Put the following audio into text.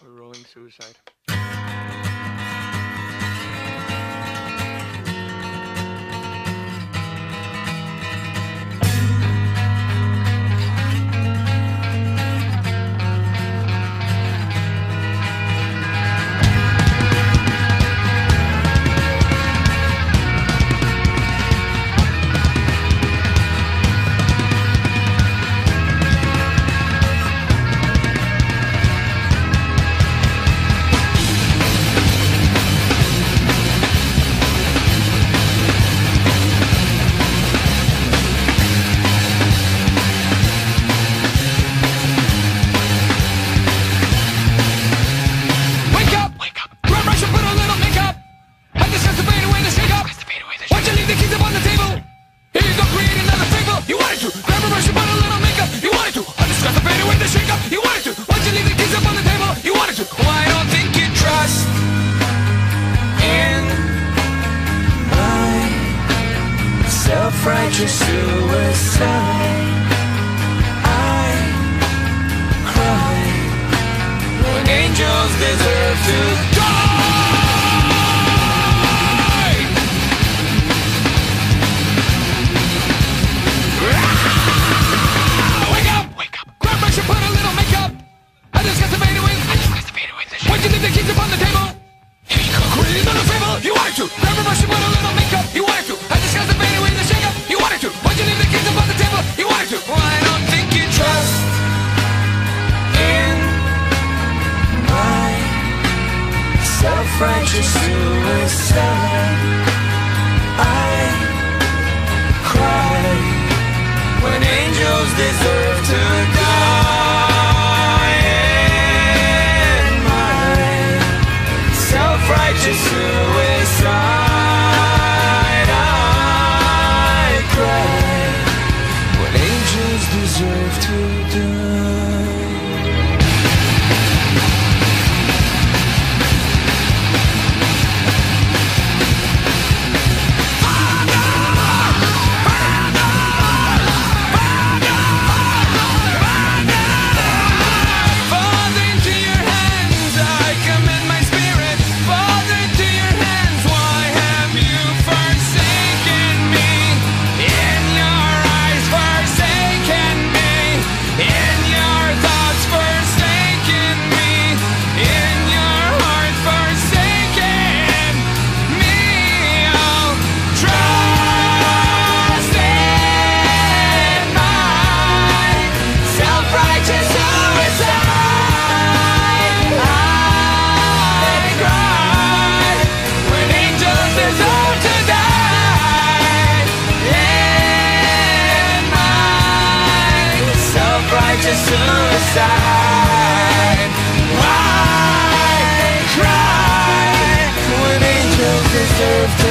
Rolling Suicide. Self-righteous suicide. I cry when angels deserve to die. Wake up! Wake up! Grab brush and put a little makeup. I just got to fade away. Why'd you leave the keys upon the table? Here you go. Creating another fable. You wanted to. Grab a brush and put a little makeup. You wanted to. I just got to fade away. You wanted to. Why'd you leave the kids up on the table? You wanted to. Well, I don't think you trust in my self-righteous suicide. I cry when angels deserve to die. In my self-righteous suicide. Deserve to die. Father, into your hands I commend my spirit. Father, into your hands, why have you forsaken me? In your eyes forsaken me. In your thoughts forsaken me. In your heart forsaken me. I'll trust in my self-righteous suicide. I cry when angels deserve to die. In my self-righteous suicide. I cry when angels deserve to